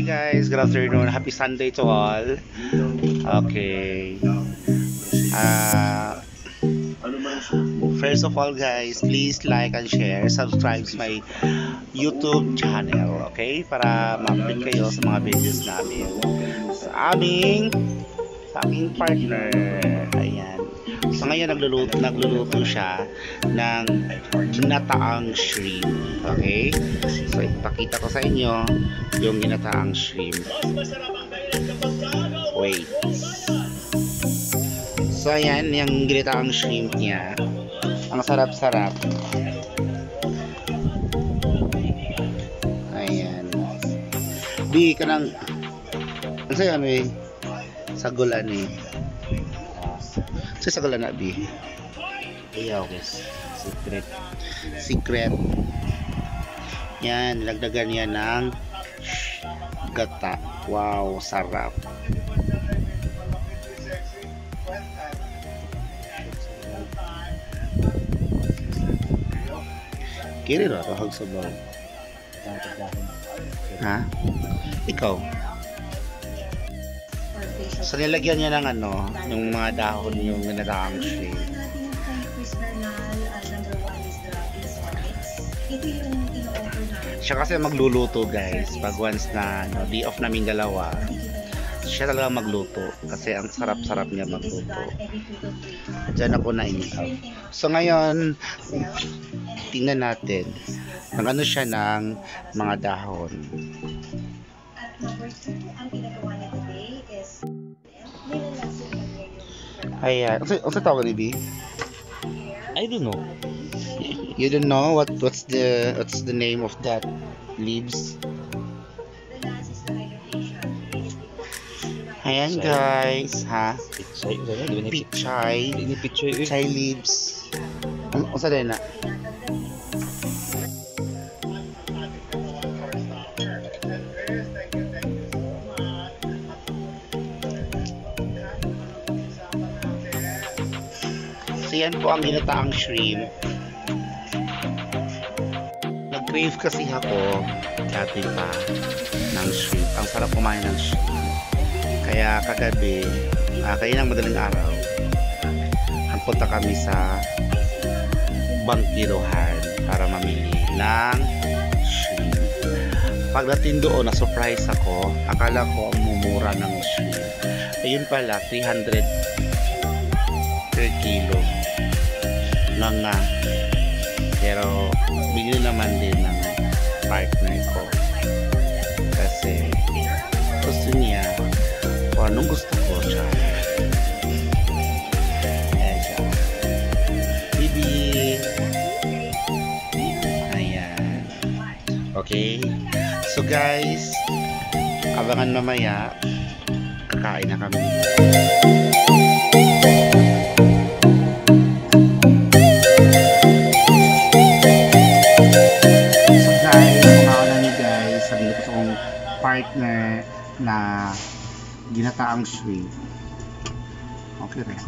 guys, good afternoon. Happy Sunday to all. Okay. First of all guys, please like and share, subscribe to my YouTube channel, okay? Para ma-update kayo sa mga videos namin. Sa aking partner. Ayan. So ngayon nagluluto siya ng ginataang shrimp. Okay? So ipakita ko sa inyo yung ginataang shrimp. Wait. So ayan, yung ginataang shrimp niya. Ang sarap-sarap. Ayan. Di ka nang ano sa'yo ano eh? Sagulan eh. So sagulan na bi. Ayaw guys. Secret. Yan, nilagdagan niya ng gata. Wow, sarap. Kiri ra kahag sabaw. Ha? Ikaw? So nilagyan niya ng ano, yung mga dahon yung ginataang shrimp. Siya kasi magluluto guys pag once na no, day off namin dalawa. Siya talaga magluto kasi ang sarap-sarap niya magluto. Diyan ako na-in-love. So ngayon, tingnan natin ng ano siya ng mga dahon. Ayan. Ano tawag ni B? I don't know. You don't know what's the name of that leaves? Ayan guys, ha? Pichay leaves. Ano sa din na? So yan po ang ginataang shrimp. Nag-crave kasi ako dati pa ng shrimp. Ang sarap kumain ng shrimp. Kaya kagabi, kaya ng madaling araw, punta kami sa bangkirohan para mamili ng shrimp. Pagdating doon, na-surprise ako. Akala ko ang mumura ng shrimp. Ayun pala, 300 per kilo lang nga. Pero bigyan naman din ng partner ko kasi gusto niya kung anong gusto ko siya. Ayan siya. Bibi. Ayan. Okay. So guys, abangan mamaya kakain na kami. Partner na ginataang shrimp. Okay rin.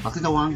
Pati tawang.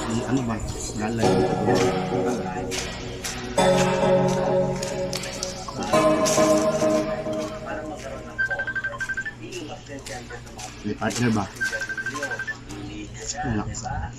Ano ba? Lalay. May partner ba? Wala.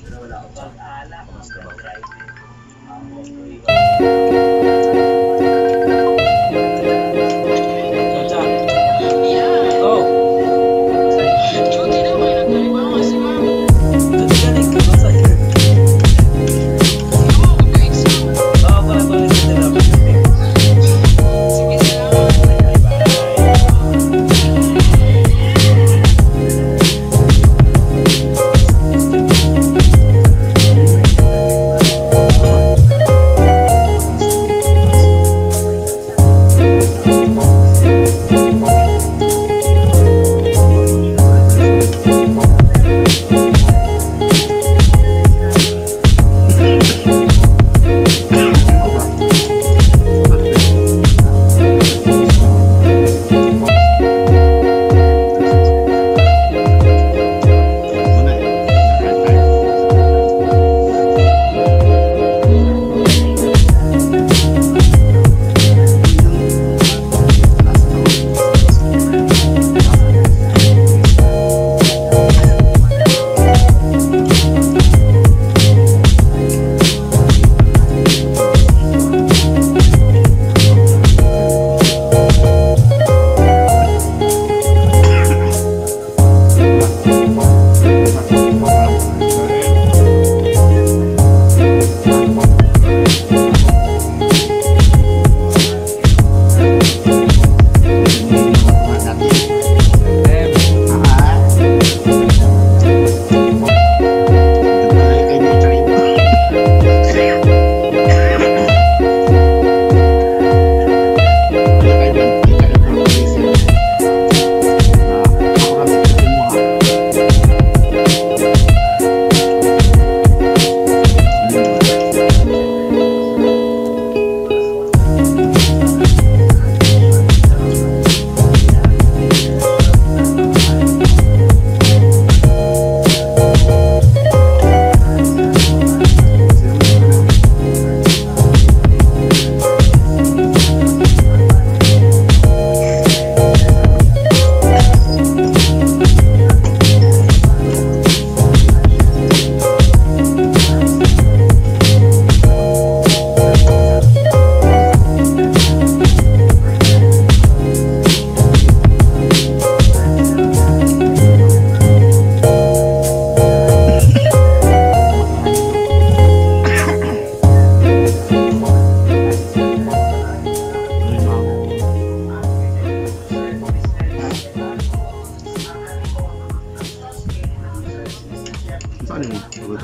Saan yun? Ito.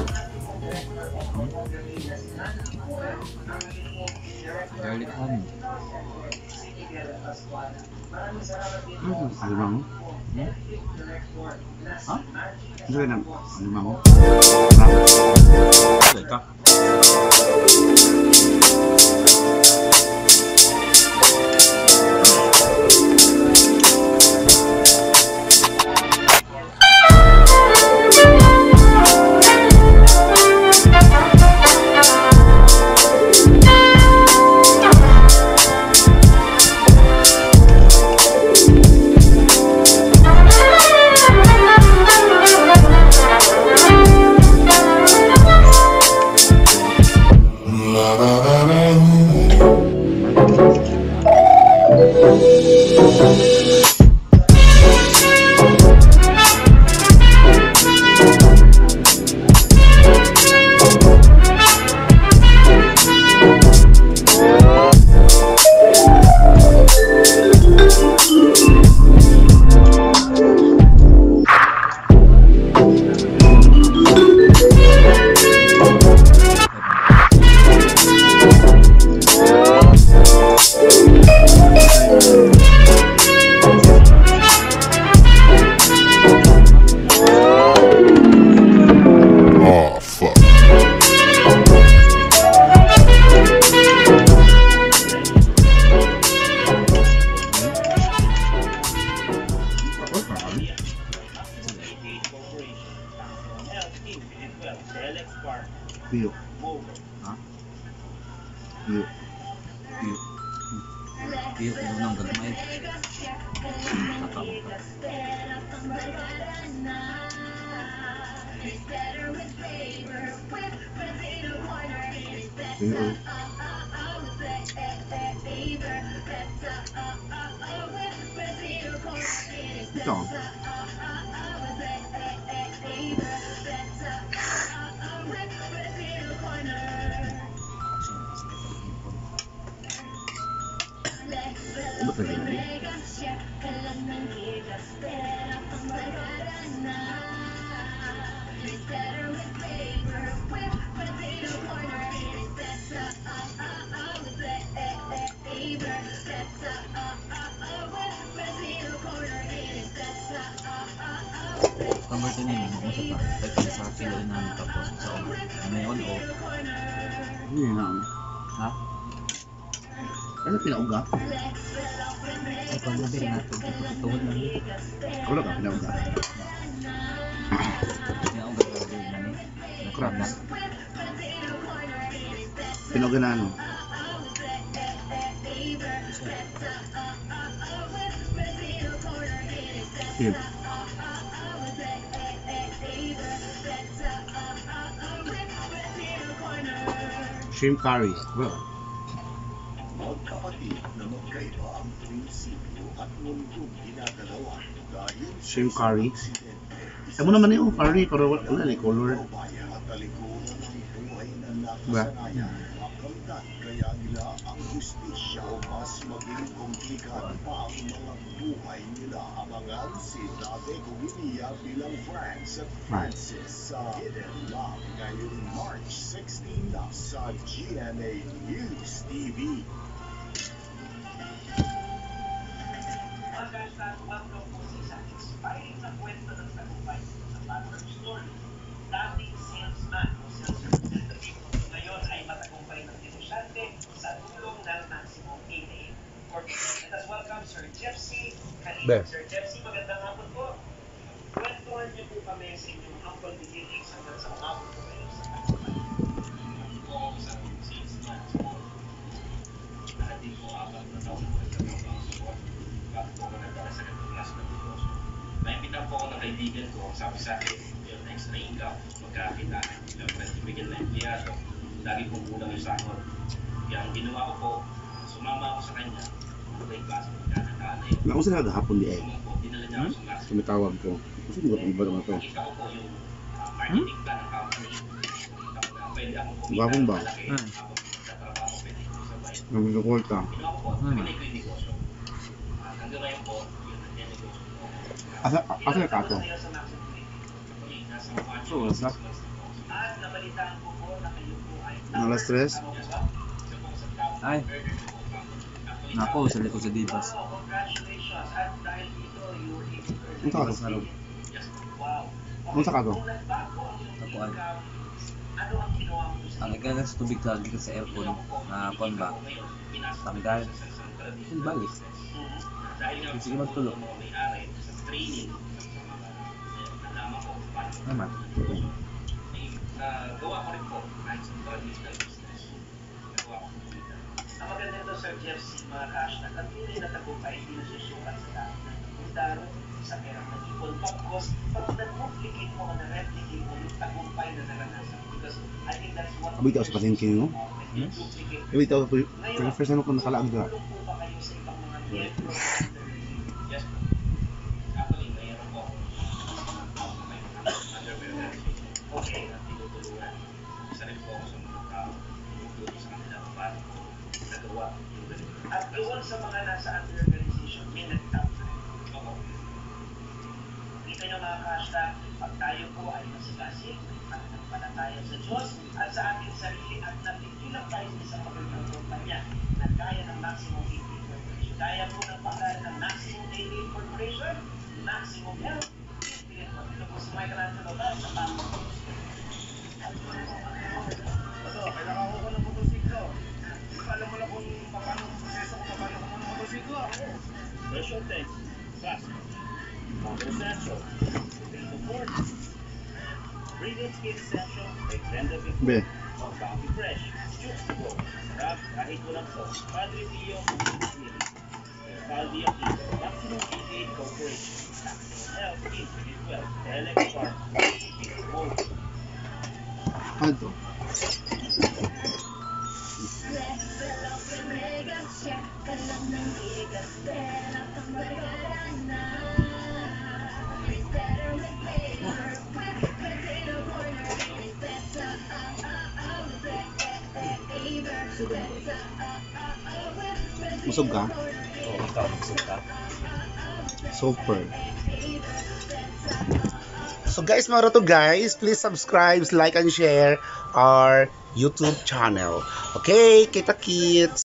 Garlic honey. Alimango? Ha? Hindi ka na alimango? Teka. Piyok. Ha? Piyok. Piyok. Piyok mo nang gagmay. Kakao ka. Piyok. Ito. Ano ba talaga yun? Convertin nyo mo sa pa. Pwede sa kilo namin tapos sa ngayon o. Ano yun na? Ha? Ano pinauga? Ay, kung nabi rin natin. Tuhod lang yun. Wala ka pinauga. Kaya ako gagawin din namin. Nakrab na. Pinauga na ano? Shirmp. Shrimp curry. Well, Magkapatid na magkaiba ang prinsipyo at mundong ginagalawan dahil shrimp sa curry. aksidente, Ay mo naman yung curry pero wala ni color. bayan at talikuran ng buhay na Ba? nakasanayan makamtan kaya nila ang justisya o mas maging komplikado pa ang mga buhay nila. Abangan si Date Guinia bilang Franz at Francis sa Hidden Love ngayong March 16 na sa GMA News TV. Welcome po sa isang inspiring na kwento ng tagumpay sa Batman Story. Dating salesman o sales representative, ngayon ay matagumpay ng negosyante sa tulong ng Maximum 88. Let us welcome Sir Jeffsy Kalina. Sir Jeffsy, magandang hapon po. Kwentuhan niyo po kami sa inyong humble beginnings hanggang sa umabot po kayo sa tagumpay. Po ako sa salesman. Hindi po apat na taon na nagtatrabaho sa work. Bago po ako nagpara sa ganitong class ng negosyo. Naimbita po ako ng kaibigan ko. Sabi sa akin, yung extra income, magkakita. Yung nagtibigil na empleyado. Lagi pong kulang yung sahod. Kaya ang ginawa ko po, sumama ako sa kanya. May klase ng kanakaan na yun. Naunsa na gahapon di eh. Sumama po, dinala niya ako sa class. Tumitawag ko. Kasi hindi ko kung ba naman to. Nakita ko po yung marketing plan ng company. Nakita ko na pwede akong kumita. Gwapong ba? Malaki. Habang nagtatrabaho, pwede ko sabay. Naglukulta. Ginawa ko po, pinay ko yung negosyo. Hanggang ngayon po, yun ang negosyo ko. Asa na kato? Actually, nasa mga So, what's that? At nabalitaan ko po na kayo po ay Nalas stress? Ay. Nako, sa likod sa Divas. Wow, congratulations. At dahil dito, you were able to Ang kato? Wow. Ang sa kato? Kung nagbago ang iyong Ako ay. income, ano ang ginawa mo sa Ang nagkagas sa tubig ka dito sa aircon na pon ba? Kami dahil. Hindi balik. Sige magtulog. may-ari sa training sa mga nalaman ko paano Naman. gawa ko rin po kahit sa traditional business. Nagawa ko po dito. Ang maganda nito, Sir Jeff, si mga cash na tunay na tagumpay hindi nasusukat sa dami ng pundaro sa perang nag-ipon. Tapos, pag na-duplicate mo o na-replicate mo yung tagumpay na naranasan. Because I think that's what... Abitaw sa patingin mo? Duplicate. Abitaw po. Pero first time ko nakalaag ka. Tulong po ba kayo sa ibang mga miyembro? Yes po. Actually, mayroon po may under organization. Okay. Na tinutulungan. Isa rin po ako sa mga tao. Tumutulong sa kanila kung paano ko nagawa yung ganito. At doon sa mga nasa under organization, may nag-tap na rin. Ako. Kita nyo mga hashtag, pag tayo po ay masigasig, pananampalataya sa Diyos at sa ating sarili at natigilan tayo sa isang magandang kumpanya na kaya ng Maximum 88 Corporation. Kaya po ng pangalan ng Maximum 88 Corporation, Maximum Health, Infinite One. Ito po si Michael Angelo ba sa Maximum. Kailangan ko ng motosiklo. Hindi pa alam mo na kung paano ang proseso kung paano ko ng motosiklo. Special thanks. Fast. Essential. Support. Brilliant Skin Essential by Glenda Be. Coffee fresh, choose to go. Sarap kahit walang sauce. Padre Pio, Series. Salvia King, Maximum 88 Corporation. Maximum health is within 12. LX Farm, Whoa. Ano to? Busog ka? Oo, ikaw, magsog ka. Super. So guys, mga to guys, please subscribe, like, and share our YouTube channel. Okay, kita kits.